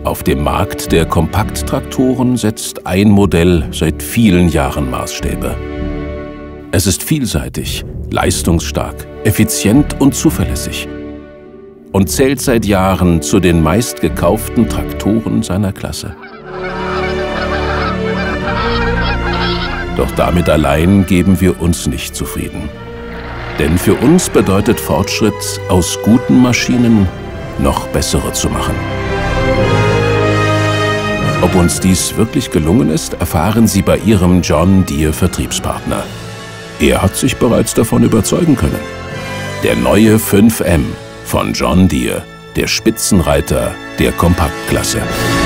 Auf dem Markt der Kompakttraktoren setzt ein Modell seit vielen Jahren Maßstäbe. Es ist vielseitig, leistungsstark, effizient und zuverlässig und zählt seit Jahren zu den meistgekauften Traktoren seiner Klasse. Doch damit allein geben wir uns nicht zufrieden. Denn für uns bedeutet Fortschritt, aus guten Maschinen noch bessere zu machen. Ob uns dies wirklich gelungen ist, erfahren Sie bei Ihrem John Deere Vertriebspartner. Er hat sich bereits davon überzeugen können. Der neue 5M von John Deere, der Spitzenreiter der Kompaktklasse.